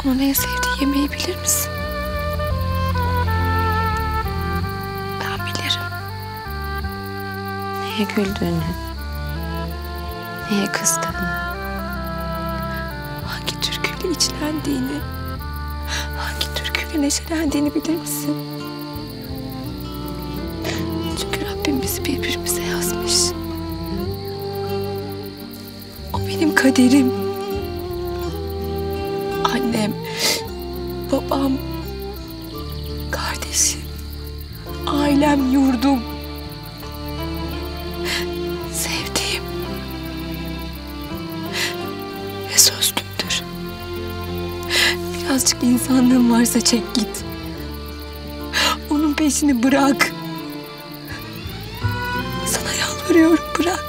Onun en sevdiği yemeği bilir misin? Ben bilirim. Neye güldüğünü, neye kızdığını, hangi türküyle içlendiğini, hangi türküyle neşelendiğini bilir misin? Çünkü Rabbim bizi birbirimize yazmış. O benim kaderim. Annem, babam, kardeşim, ailem, yurdum, sevdiğim ve sözlümdür. Birazcık insanlığın varsa çek git. Onun peşini bırak. Sana yalvarıyorum, bırak.